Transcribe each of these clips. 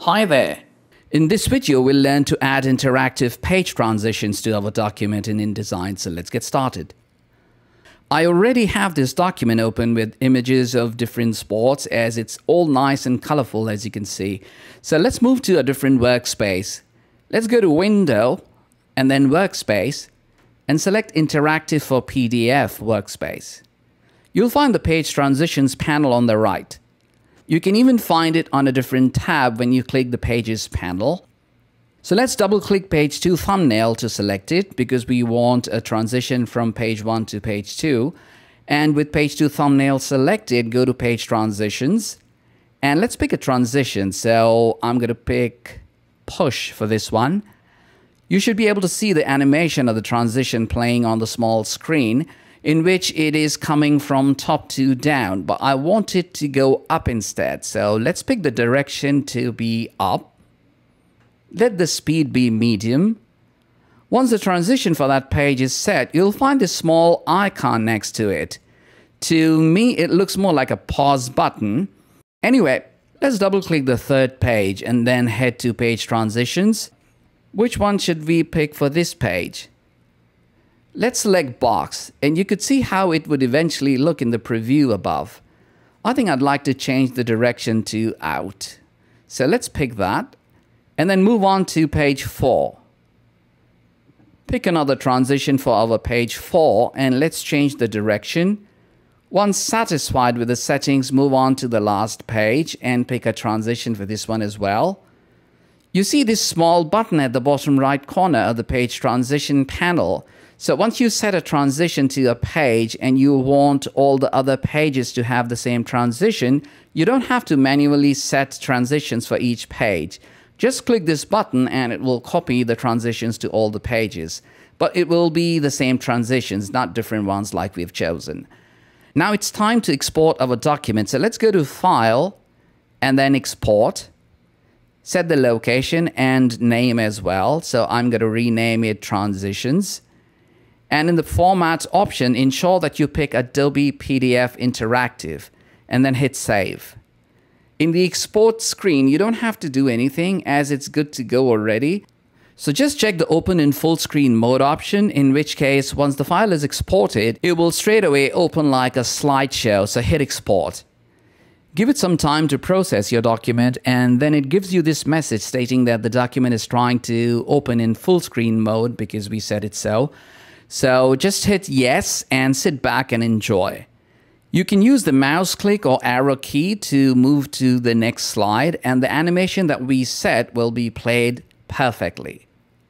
Hi there! In this video, we'll learn to add interactive page transitions to our document in InDesign, so let's get started. I already have this document open with images of different sports as it's all nice and colorful as you can see. So let's move to a different workspace. Let's go to Window and then Workspace and select Interactive for PDF workspace. You'll find the Page Transitions panel on the right. You can even find it on a different tab when you click the Pages panel. So let's double-click Page 2 thumbnail to select it because we want a transition from Page 1 to Page 2. And with Page 2 thumbnail selected, go to Page Transitions. And let's pick a transition. So I'm going to pick Push for this one. You should be able to see the animation of the transition playing on the small screen, in which it is coming from top to down, but I want it to go up instead. So let's pick the direction to be up. Let the speed be medium. Once the transition for that page is set, you'll find a small icon next to it. To me, it looks more like a pause button. Anyway, let's double click the third page and then head to Page Transitions. Which one should we pick for this page? Let's select Box, and you could see how it would eventually look in the preview above. I think I'd like to change the direction to Out. So let's pick that, and then move on to Page 4. Pick another transition for our Page 4, and let's change the direction. Once satisfied with the settings, move on to the last page, and pick a transition for this one as well. You see this small button at the bottom right corner of the Page Transition panel. So once you set a transition to a page and you want all the other pages to have the same transition, you don't have to manually set transitions for each page. Just click this button and it will copy the transitions to all the pages. But it will be the same transitions, not different ones like we've chosen. Now it's time to export our document. So let's go to File and then Export. Set the location and name as well. So I'm going to rename it Transitions. And in the Format option, ensure that you pick Adobe PDF Interactive and then hit Save. In the export screen, you don't have to do anything as it's good to go already. So just check the Open in Full Screen Mode option, in which case, once the file is exported, it will straight away open like a slideshow. So hit Export. Give it some time to process your document, and then it gives you this message stating that the document is trying to open in full screen mode because we said it so. So just hit yes and sit back and enjoy. You can use the mouse click or arrow key to move to the next slide, and the animation that we set will be played perfectly.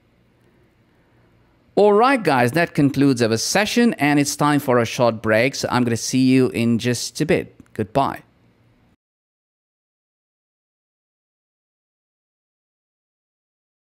Alright guys, that concludes our session and it's time for a short break. So I'm going to see you in just a bit. Goodbye.